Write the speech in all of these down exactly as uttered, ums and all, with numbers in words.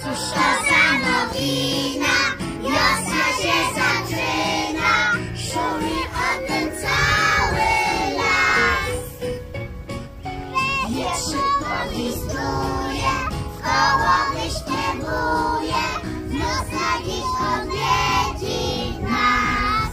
Cóż to za nowina, wiosna się zaczyna, szumi o tym cały las. Wietrzyk powizduje, koło wyśpiewuje, wiosna dziś odwiedzi nas.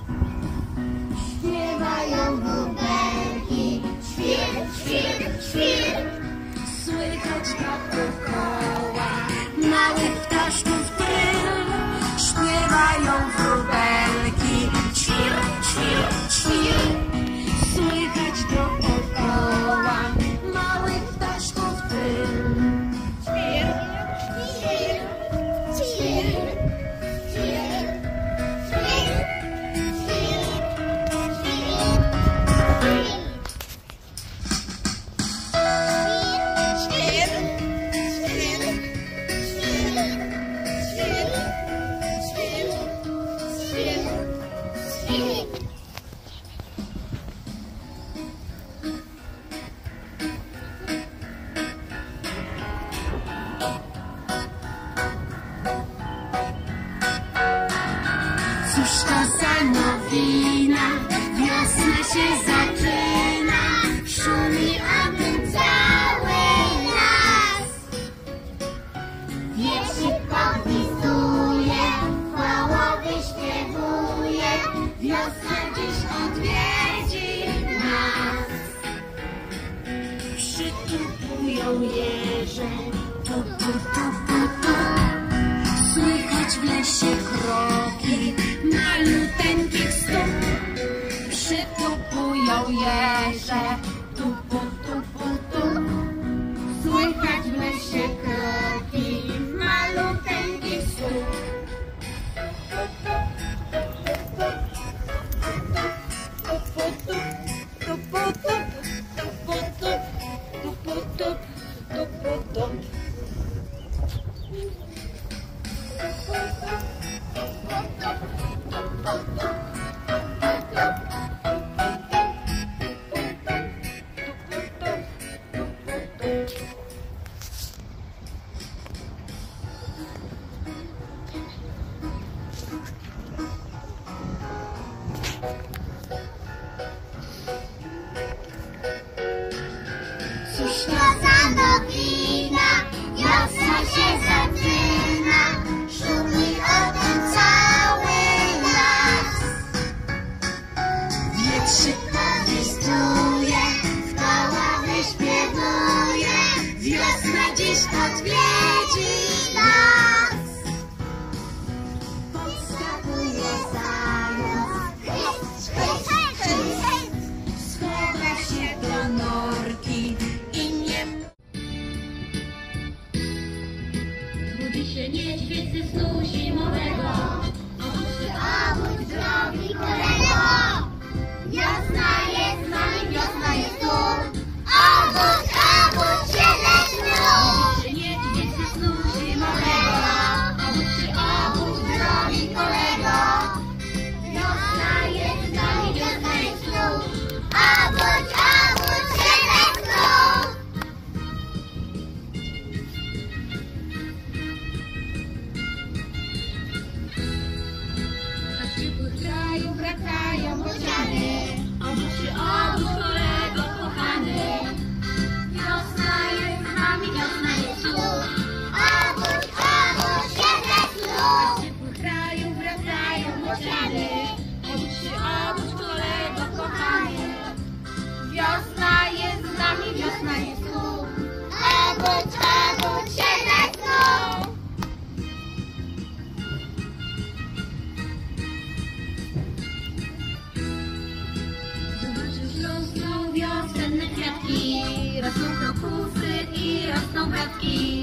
Śpiewają bubelki, świr, świr, świr, słychać dookoła małych ptaszków tryl. Śpiewają wróbelki, ćwir, ćwir, ćwir, słychać dookoła małych ptaszków tryl. Ćwir, ćwir, ćwir, ćwir, ćwir, ćwir, ćwir. Cóż to za nowina, wiosna się zaczyna, szumi o tym cały las. Wierszyk pogwizduje, koło wyśpiewuje, wiosna dziś odwiedzi nas. Przytupują jeże, tu, tu, tu, tu, tu. Słychać w lesie kroki maluteńkich stóp. Przytupują jeże, tupu, tupu, tup. Słychać w lesie kroki maluteńkich stóp. Cóż to za nowina, wiosna się zaczyna, szumi o tym cały las. Wietrzyk powizduje, w koła wyśpiewuje, wiosna dziś odwiedzi nas. Podskakuje zając, hyc, hyc, hyc, schowa się do norki i nie budzi się niedźwiedź ze snu zimowego. Obudź, obudź drogi kolego, wiosna jest z nami, wiosna jest tu. Obudź, obudź się ze snu. Budzi się niedźwiedź ze snu zimowego. Obudź, obudź drogi kolego, wiosna jest z nami, wiosna jest tu. Obudź, obudź się ze snu. Z ciepłych krajów wracają bociany. Obudź się, obudź kolego kochany, wiosna jest z nami, wiosna jest tu. Obudź, obudź się ze snu. Z ciepłych krajów wracają bociany. Obudź się, obudź kolego kochany, wiosna jest z nami, wiosna jest tu. Obudź, obudź się ze snu. Zobaczysz, rosną wiosenne kwiatki, rosną krokusy i rosną bratki.